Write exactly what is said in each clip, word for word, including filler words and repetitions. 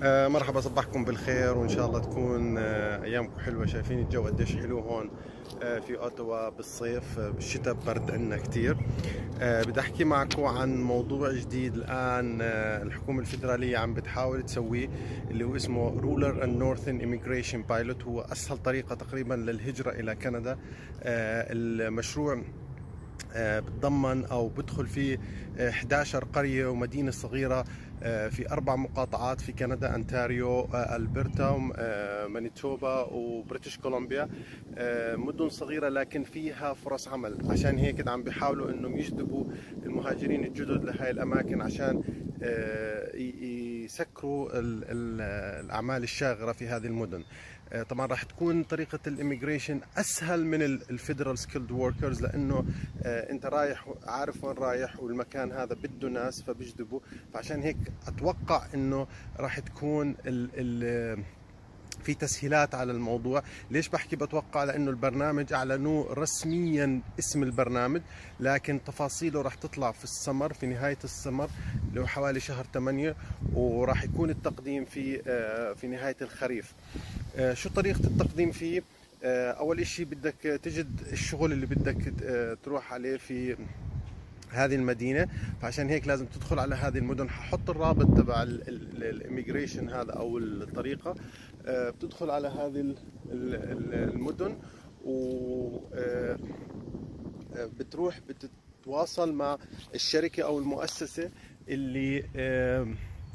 آه، مرحبا، صبحكم بالخير وان شاء الله تكون آه، ايامكم حلوه. شايفين الجو قديش حلو هون آه، في اوتوا بالصيف. آه، بالشتاء برد عندنا كثير. آه، بدي احكي معكم عن موضوع جديد الان. آه، الحكومه الفيدراليه عم بتحاول تسويه، اللي هو اسمه رولر اند نورثن ايميجريشن بايلوت. هو اسهل طريقه تقريبا للهجره الى كندا. آه، المشروع آه، بتضمن او بدخل فيه آه، إحدى عشرة قريه ومدينه صغيره آه، في اربع مقاطعات في كندا: انتاريو، آه، البرتا، آه، مانيتوبا، وبريتش كولومبيا. آه، مدن صغيره لكن فيها فرص عمل. عشان هيك عم بيحاولوا انهم يجذبوا المهاجرين الجدد لهي الاماكن عشان آه، يسكروا ال- ال- الاعمال الشاغره في هذه المدن. آه، طبعا راح تكون طريقه الاميجريشن اسهل من الفيدرال سكيلد وركرز، لانه آه، انت رايح عارف وين رايح، والمكان هذا بده ناس فبيجذبوا. فعشان هيك اتوقع انه راح تكون ال ال في تسهيلات على الموضوع. ليش بحكي بتوقع؟ لانه البرنامج اعلنوه رسميا اسم البرنامج، لكن تفاصيله راح تطلع في السمر، في نهايه السمر اللي هو حوالي شهر ثمانية، وراح يكون التقديم في آه، في نهايه الخريف. آه، شو طريقة التقديم فيه؟ آه، أول إشي بدك تجد الشغل اللي بدك آه، تروح عليه في هذه المدينة. فعشان هيك لازم تدخل على هذه المدن. ححط الرابط تبع الاميجريشن هذا أو الطريقة. آه، بتدخل على هذه ال- ال- ال- المدن، و آه، بتروح بتتواصل مع الشركة أو المؤسسة اللي آه،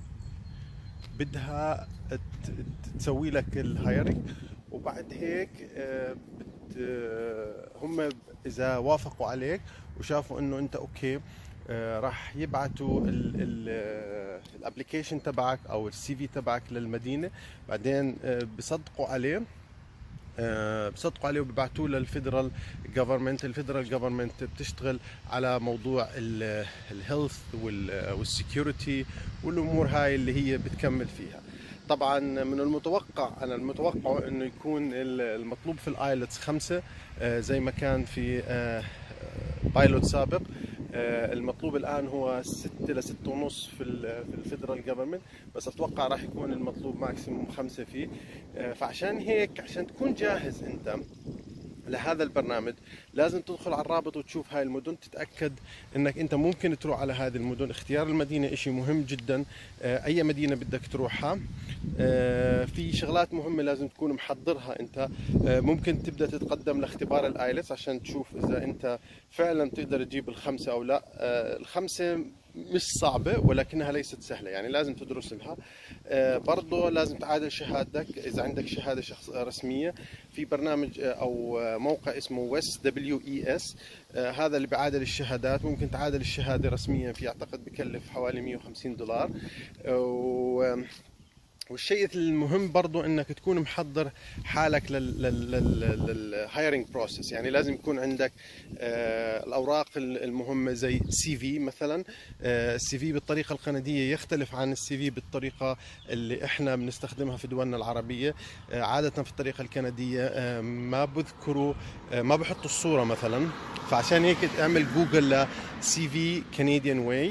بدها ت- تسوي لك الهايرنج. وبعد هيك آه، بت آه، هم اذا وافقوا عليك وشافوا انه انت اوكي، آه، راح يبعتوا الابلكيشن تبعك او السي في تبعك للمدينه. بعدين آه، بصدقوا عليه. آه، بصدقوا عليه وببعتوه للفيدرال جفرمنت. الفيدرال جفرمنت بتشتغل على موضوع الهيلث والسكيورتي والامور هاي اللي هي بتكمل فيها. طبعا من المتوقع، انا المتوقع انه يكون المطلوب في الايلتس خمسة، آه، زي ما كان في آه، بايلوت سابق. آه، المطلوب الان هو ستة لستة ونص في ال في الفيدرال جفرمنت، بس اتوقع راح يكون المطلوب ماكسيموم خمسة فيه. آه، فعشان هيك عشان تكون جاهز انت لهذا البرنامج لازم تدخل على الرابط وتشوف هاي المدن، تتأكد انك انت ممكن تروح على هذه المدن. اختيار المدينة اشي مهم جدا. آه، اي مدينة بدك تروحها، آه، في شغلات مهمة لازم تكون محضرها انت. آه، ممكن تبدأ تتقدم لاختبار الايلتس عشان تشوف اذا انت فعلا تقدر تجيب الخمسة او لا. آه، الخمسة مش صعبة ولكنها ليست سهلة، يعني لازم تدرس لها. آه، برضو لازم تعادل شهادتك إذا عندك شهادة شخص رسمية في برنامج آه، أو آه، موقع اسمه ويس دبليو إي إس. هذا اللي بيعادل الشهادات. ممكن تعادل الشهادة رسميا في، أعتقد بكلف حوالي مية وخمسين دولار. آه، والشيء المهم برضو انك تكون محضر حالك للهايرنج بروسيس. يعني لازم يكون عندك آه، الاوراق المهمه زي سي في مثلا. السي في بالطريقه الكنديه يختلف عن السي في بالطريقه اللي احنا بنستخدمها في دولنا العربيه. آه، عاده في الطريقه الكنديه آه، ما بذكروا، آه، ما بحطوا الصوره مثلا. فعشان هيك اعمل جوجل لسي في كنديان واي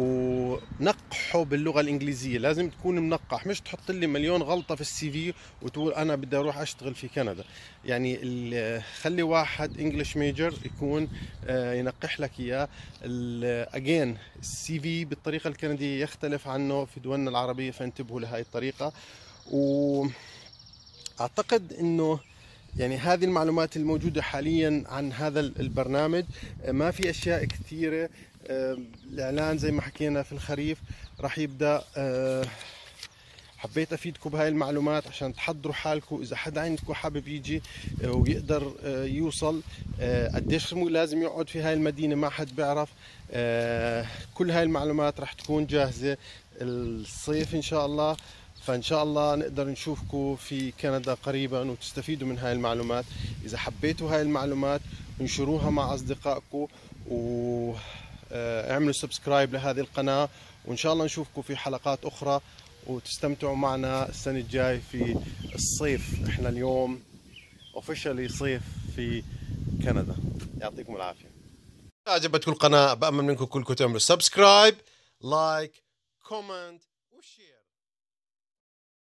ونقحه باللغه الانجليزيه. لازم تكون منقح، مش تحط لي مليون غلطه في السي في وتقول انا بدي اروح اشتغل في كندا. يعني ال- خلي واحد انجلش ميجر يكون آه، ينقح لك اياه. اجين السي في بالطريقه الكنديه يختلف عنه في دولنا العربيه، فانتبهوا لهي الطريقه. واعتقد انه يعني هذه المعلومات الموجودة حاليا عن هذا البرنامج. ما في أشياء كثيرة. آه، الإعلان زي ما حكينا في الخريف راح يبدأ. آه، حبيت أفيدكم بهاي المعلومات عشان تحضروا حالكم إذا حدا عندكم حابب يجي آه، ويقدر آه، يوصل. آه، قديش لازم يقعد في هاي المدينة ما حد بيعرف. آه، كل هاي المعلومات راح تكون جاهزة الصيف إن شاء الله. فإن شاء الله نقدر نشوفكم في كندا قريبا وتستفيدوا من هاي المعلومات. إذا حبيتوا هاي المعلومات انشروها مع أصدقائكم، واعملوا سبسكرايب لهذه القناة. وإن شاء الله نشوفكم في حلقات أخرى وتستمتعوا معنا السنة الجاي في الصيف. احنا اليوم اوفيشالي صيف في كندا. يعطيكم العافية. عجبتكم القناة بأمل منكم كلكم تعملوا سبسكرايب، لايك، كومنت وشير.